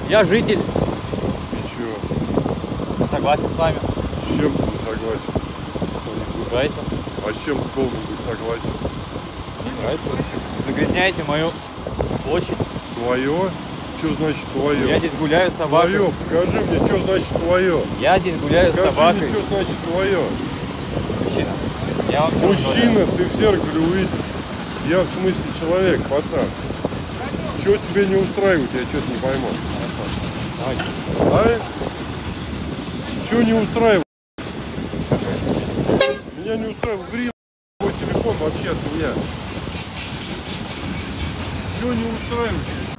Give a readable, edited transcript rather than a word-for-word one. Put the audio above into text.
Я житель. И чего? Согласен с вами. С чем ты не согласен? Что вы не загружаете? А с чем ты должен быть согласен? Не нравится. Загрязняете мою площадь. Твое? Что значит твое? Я здесь гуляю с собакой. Твое, покажи мне, что значит твое. Я здесь гуляю с Покажи собакой. мне, что значит твое. Мужчина. Я вам всё Мужчина, ты в зеркале увидишь. Я в смысле человек, пацан. Что тебе не устраивает, я что-то не пойму. Давайте. А? Что не устраивает? Меня не устраивает. Убери твой телефон вообще от меня. Что не устраивает?